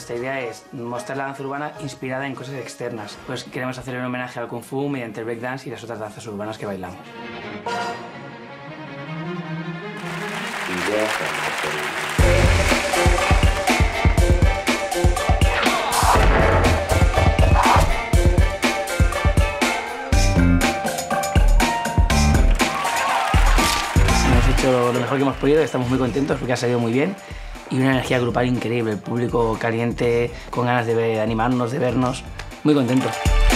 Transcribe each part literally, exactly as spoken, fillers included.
nuestra idea es mostrar la danza urbana inspirada en cosas externas. Pues queremos hacer un homenaje al Kung Fu mediante el breakdance y las otras danzas urbanas que bailamos. Lo mejor que hemos podido, estamos muy contentos porque ha salido muy bien y una energía grupal increíble, el público caliente, con ganas de, ver, de animarnos, de vernos, muy contentos.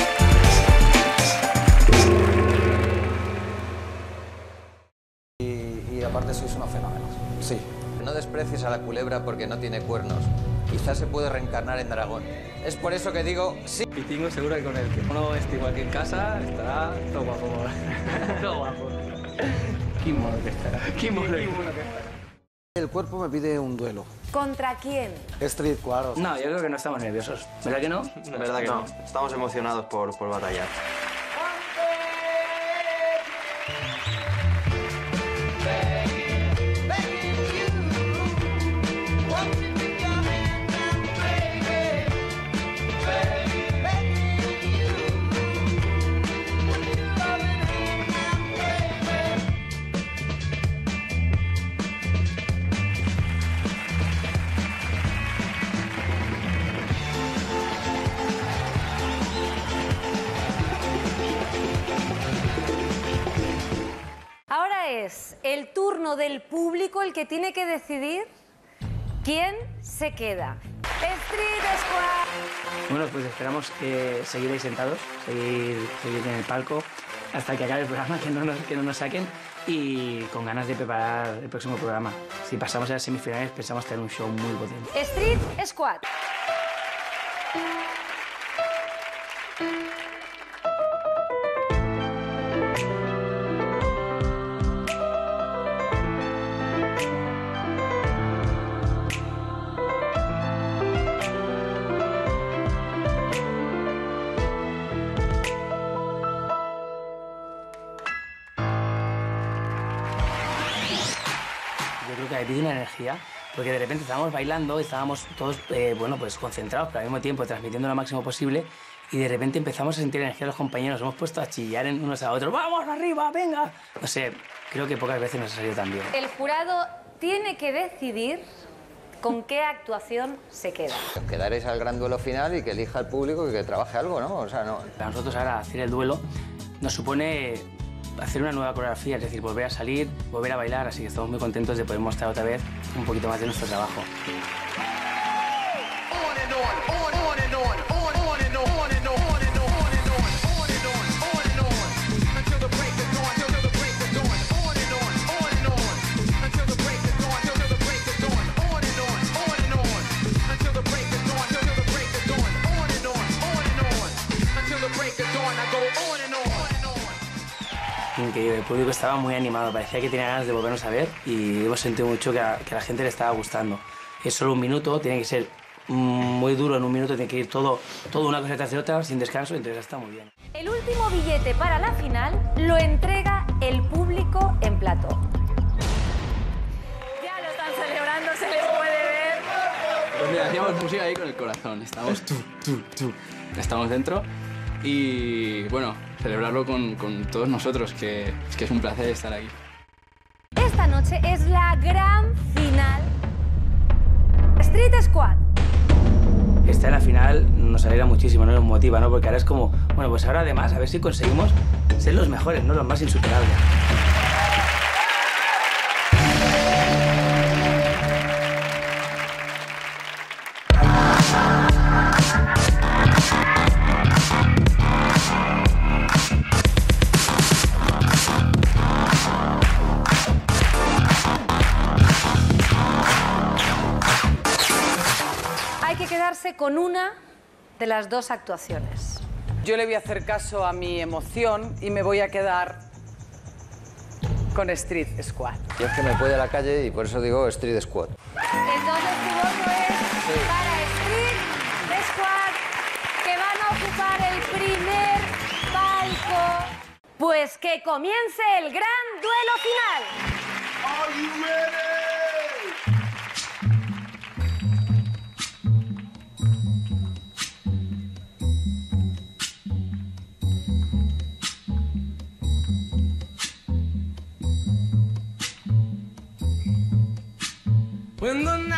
Y, y aparte sois unos fenómenos, sí. No desprecies a la culebra porque no tiene cuernos, quizás se puede reencarnar en dragón. Es por eso que digo sí. Y tengo seguro que con el que uno esté igual que en casa estará todo guapo. Todo guapo. Qué mono que estará. Qué mono que estará. El cuerpo me pide un duelo. ¿Contra quién? Street Squad. No, yo creo que no estamos nerviosos. ¿Verdad que no? La verdad que no. no. Estamos emocionados por, por batallar. Es el turno del público el que tiene que decidir quién se queda. Street Squad. Bueno, pues esperamos que seguir ahí sentados, seguir, seguir en el palco hasta que acabe el programa, que no, nos, que no nos saquen y con ganas de preparar el próximo programa. Si pasamos a las semifinales pensamos tener un show muy potente. Street Squad. Yo creo que hay una energía, porque de repente estábamos bailando, estábamos todos, eh, bueno, pues concentrados, pero al mismo tiempo transmitiendo lo máximo posible, y de repente empezamos a sentir energía de los compañeros, nos hemos puesto a chillar en unos a otros, ¡vamos, arriba, venga! No sé, creo que pocas veces nos ha salido tan bien. El jurado tiene que decidir con qué actuación se queda. Quedaréis al gran duelo final y que elija el público y que trabaje algo, ¿no? O sea, no... Para nosotros ahora hacer el duelo nos supone hacer una nueva coreografía, es decir, volver a salir, volver a bailar, así que estamos muy contentos de poder mostrar otra vez un poquito más de nuestro trabajo. Increíble, el público estaba muy animado, parecía que tenía ganas de volvernos a ver y hemos sentido mucho que a, que a la gente le estaba gustando. Es solo un minuto, tiene que ser muy duro en un minuto, tiene que ir todo, todo una cosa tras de otra, sin descanso, entonces está muy bien. El último billete para la final lo entrega el público en plató. Ya lo están celebrando, se les puede ver. Pues mira, hacíamos música ahí con el corazón, estamos tú, tú, tú, estamos dentro. Y bueno, celebrarlo con, con todos nosotros, que, que es un placer estar aquí. Esta noche es la gran final. Street Squad. Esta en la final nos alegra muchísimo, nos motiva, ¿no? Porque ahora es como, bueno, pues ahora además a ver si conseguimos ser los mejores, ¿no? Los más insuperables. Con una de las dos actuaciones. Yo le voy a hacer caso a mi emoción y me voy a quedar con Street Squad. Yo es que me puede a la calle y por eso digo Street Squad. Entonces tu voto es sí. Para Street Squad, que van a ocupar el primer palco. Pues que comience el gran duelo final. Are you ready? When the